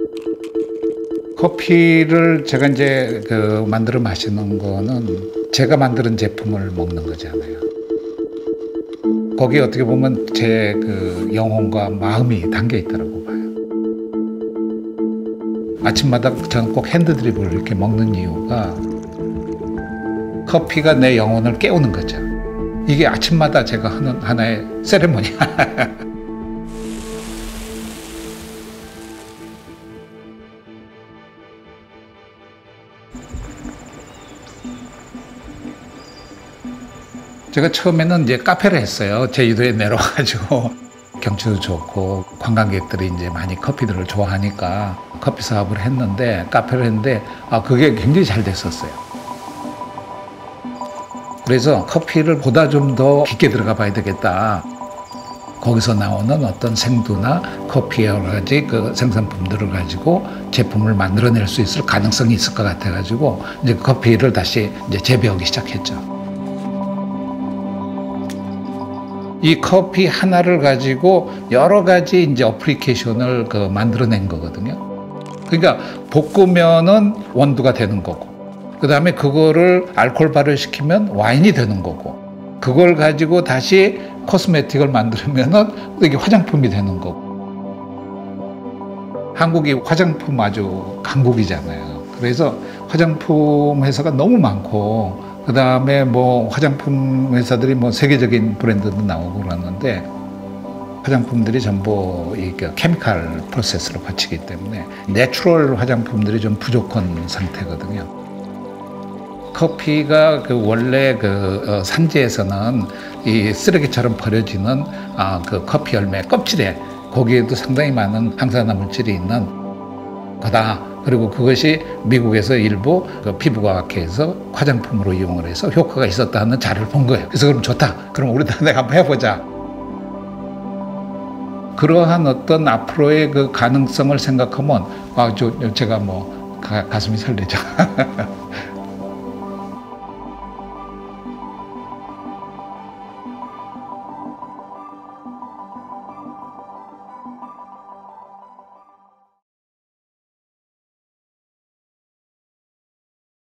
커피를 제가 이제 만들어 마시는 거는 제가 만드는 제품을 먹는 거잖아요. 거기에 어떻게 보면 제 영혼과 마음이 담겨 있다고 봐요. 아침마다 저는 꼭 핸드드립을 이렇게 먹는 이유가 커피가 내 영혼을 깨우는 거죠. 이게 아침마다 제가 하는 하나의 세레모니야. 제가 처음에는 이제 카페를 했어요. 제주도에 내려와가지고 경치도 좋고 관광객들이 이제 많이 커피들을 좋아하니까 커피 사업을 했는데 카페를 했는데 그게 굉장히 잘 됐었어요. 그래서 커피를 보다 좀 더 깊게 들어가 봐야 되겠다. 거기서 나오는 어떤 생두나 커피의 여러 가지 생산품들을 가지고 제품을 만들어낼 수 있을 가능성이 있을 것 같아가지고 이제 커피를 다시 이제 재배하기 시작했죠. 이 커피 하나를 가지고 여러 가지 이제 어플리케이션을 만들어낸 거거든요. 그러니까 볶으면은 원두가 되는 거고, 그 다음에 그거를 알코올 발효시키면 와인이 되는 거고, 그걸 가지고 다시 코스메틱을 만들면은 이게 화장품이 되는 거고. 한국이 화장품 아주 강국이잖아요. 그래서 화장품 회사가 너무 많고, 그 다음에 화장품 회사들이 세계적인 브랜드도 나오고 그러는데 화장품들이 전부 이 케미칼 프로세스를 거치기 때문에 내추럴 화장품들이 좀 부족한 상태거든요. 커피가 원래 산지에서는 이 쓰레기처럼 버려지는 커피 열매 껍질에 거기에도 상당히 많은 항산화 물질이 있는 거다. 그리고 그것이 미국에서 일부 피부과학회에서 화장품으로 이용을 해서 효과가 있었다는 자료를 본 거예요. 그래서 그럼 좋다. 그럼 우리도 내가 한번 해보자. 그러한 어떤 앞으로의 가능성을 생각하면 제가 가슴이 설레죠.